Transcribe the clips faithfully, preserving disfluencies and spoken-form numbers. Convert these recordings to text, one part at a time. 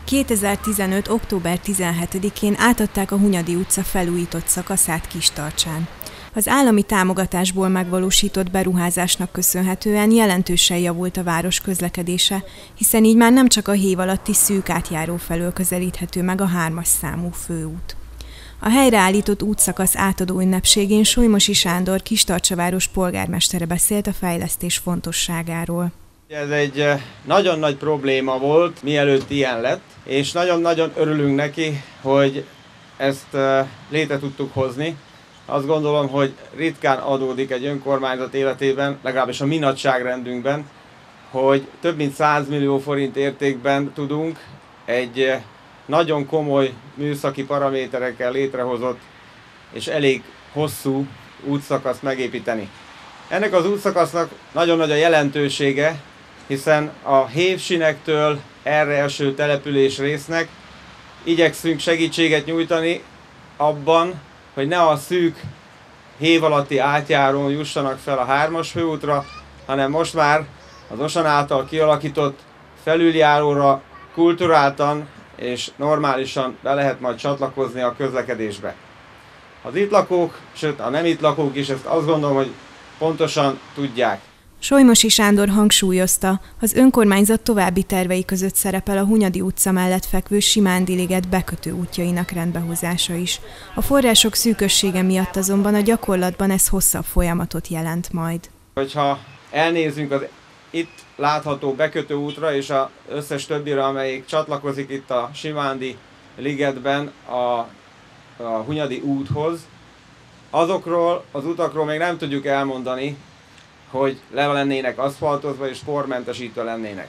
kétezer-tizenöt. október tizenhetedikén átadták a Hunyadi utca felújított szakaszát Kistarcsán. Az állami támogatásból megvalósított beruházásnak köszönhetően jelentősen javult a város közlekedése, hiszen így már nem csak a hév alatti szűk átjáró felől közelíthető meg a hármas számú főút. A helyreállított útszakasz átadó ünnepségén Solymosi Sándor Kistarcsa város polgármestere beszélt a fejlesztés fontosságáról. Ez egy nagyon nagy probléma volt, mielőtt ilyen lett, és nagyon-nagyon örülünk neki, hogy ezt létre tudtuk hozni. Azt gondolom, hogy ritkán adódik egy önkormányzat életében, legalábbis a mi nagyságrendünkben, hogy több mint száz millió forint értékben tudunk egy nagyon komoly műszaki paraméterekkel létrehozott és elég hosszú útszakaszt megépíteni. Ennek az útszakasznak nagyon nagy a jelentősége, hiszen a hévsinektől erre eső település résznek igyekszünk segítséget nyújtani abban, hogy ne a szűk hév alatti átjárón jussanak fel a hármas főútra, hanem most már az Osan által kialakított felüljáróra kulturáltan és normálisan be lehet majd csatlakozni a közlekedésbe. Az itt lakók, sőt a nem itt lakók is ezt azt gondolom, hogy pontosan tudják. Solymosi Sándor hangsúlyozta, az önkormányzat további tervei között szerepel a Hunyadi utca mellett fekvő Simándi-liget bekötő útjainak rendbehozása is. A források szűkössége miatt azonban a gyakorlatban ez hosszabb folyamatot jelent majd. Hogyha elnézünk az itt látható bekötő útra és az összes többire, amelyik csatlakozik itt a Simándi-ligetben a, a Hunyadi úthoz, azokról az utakról még nem tudjuk elmondani, hogy le lennének aszfaltozva és pormentesítve lennének.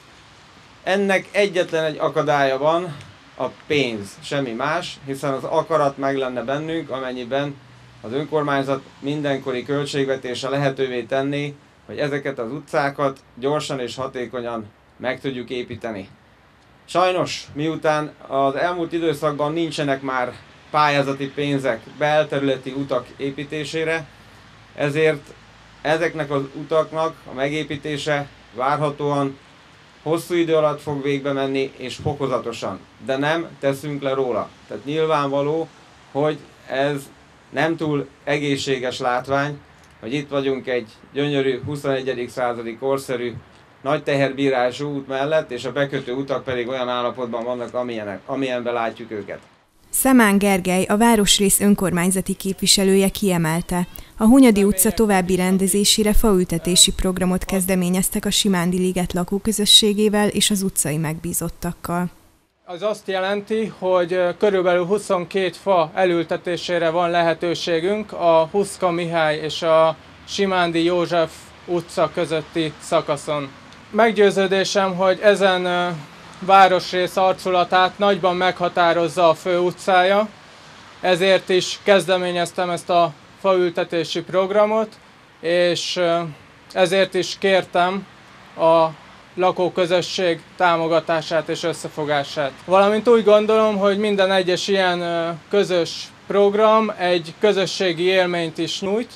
Ennek egyetlen egy akadálya van, a pénz, semmi más, hiszen az akarat meg lenne bennünk, amennyiben az önkormányzat mindenkori költségvetése lehetővé tenné, hogy ezeket az utcákat gyorsan és hatékonyan meg tudjuk építeni. Sajnos, miután az elmúlt időszakban nincsenek már pályázati pénzek belterületi utak építésére, ezért ezeknek az utaknak a megépítése várhatóan hosszú idő alatt fog végbe menni és fokozatosan, de nem teszünk le róla. Tehát nyilvánvaló, hogy ez nem túl egészséges látvány, hogy itt vagyunk egy gyönyörű huszonegyedik századi korszerű nagy teherbírású út mellett, és a bekötő utak pedig olyan állapotban vannak, amilyenek, amilyenben látjuk őket. Szemán Gergely, a városrész önkormányzati képviselője kiemelte, a Hunyadi utca további rendezésére faültetési programot kezdeményeztek a Simándi-liget lakóközösségével és az utcai megbízottakkal. Az azt jelenti, hogy körülbelül huszonkét fa elültetésére van lehetőségünk a Huszka Mihály és a Simándi József utca közötti szakaszon. Meggyőződésem, hogy ezen városrész arculatát nagyban meghatározza a főutcája, ezért is kezdeményeztem ezt a faültetési programot, és ezért is kértem a lakóközösség támogatását és összefogását. Valamint úgy gondolom, hogy minden egyes ilyen közös program egy közösségi élményt is nyújt,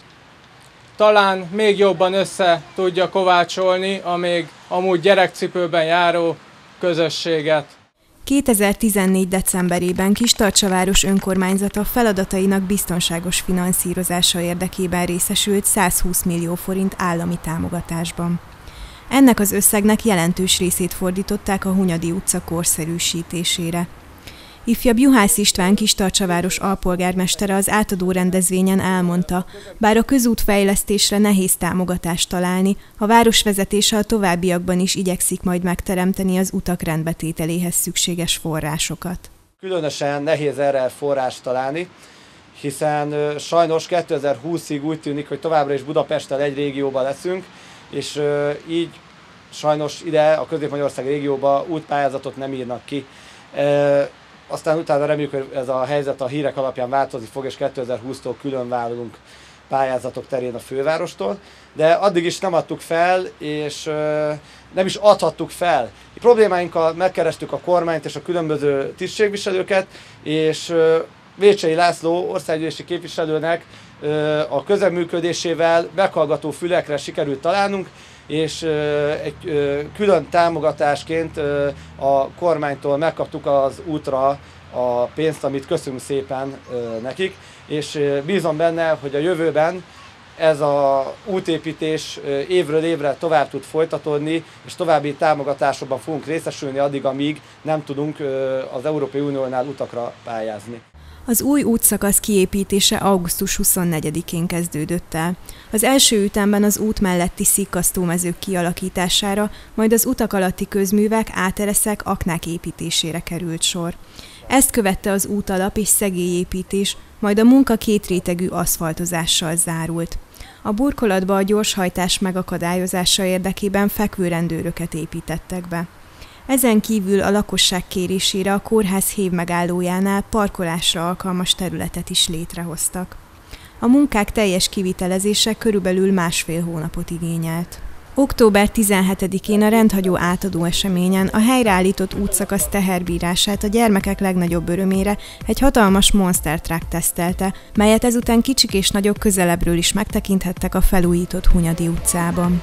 talán még jobban össze tudja kovácsolni a még amúgy gyerekcipőben járó közösséget. kétezer-tizennégy. decemberében Kistarcsa város önkormányzata feladatainak biztonságos finanszírozása érdekében részesült százhúsz millió forint állami támogatásban. Ennek az összegnek jelentős részét fordították a Hunyadi utca korszerűsítésére. Ifjabb Juhász István Kistarcsa város alpolgármestere az átadó rendezvényen elmondta, bár a közútfejlesztésre nehéz támogatást találni, a városvezetése a továbbiakban is igyekszik majd megteremteni az utak rendbetételéhez szükséges forrásokat. Különösen nehéz erre forrást találni, hiszen sajnos kétezer-húszig úgy tűnik, hogy továbbra is Budapesttel egy régióban leszünk, és így sajnos ide a Közép-Magyarország régióba útpályázatot nem írnak ki. Aztán utána reméljük, hogy ez a helyzet a hírek alapján változni fog, és kétezer-húsztól külön válunk pályázatok terén a fővárostól, de addig is nem adtuk fel, és nem is adhattuk fel. Problémáinkkal megkerestük a kormányt és a különböző tisztségviselőket, és Vécsei László országgyűlési képviselőnek a közreműködésével meghallgató fülekre sikerült találnunk, és egy külön támogatásként a kormánytól megkaptuk az útra a pénzt, amit köszönünk szépen nekik, és bízom benne, hogy a jövőben ez az útépítés évről évre tovább tud folytatódni, és további támogatásokban fogunk részesülni addig, amíg nem tudunk az Európai Uniónál utakra pályázni. Az új útszakasz kiépítése augusztus huszonnegyedikén kezdődött el. Az első ütemben az út melletti szikkasztómezők kialakítására, majd az utak alatti közművek, átereszek, aknák építésére került sor. Ezt követte az útalap és szegélyépítés, majd a munka kétrétegű aszfaltozással zárult. A burkolatba a gyorshajtás megakadályozása érdekében fekvőrendőröket építettek be. Ezen kívül a lakosság kérésére a kórház hévmegállójánál parkolásra alkalmas területet is létrehoztak. A munkák teljes kivitelezése körülbelül másfél hónapot igényelt. október tizenhetedikén a rendhagyó átadó eseményen a helyreállított útszakasz teherbírását a gyermekek legnagyobb örömére egy hatalmas Monster Truck tesztelte, melyet ezután kicsik és nagyok közelebbről is megtekinthettek a felújított Hunyadi utcában.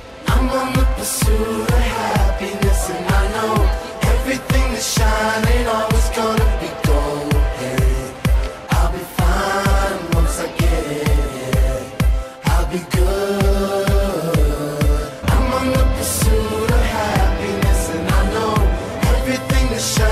Shine.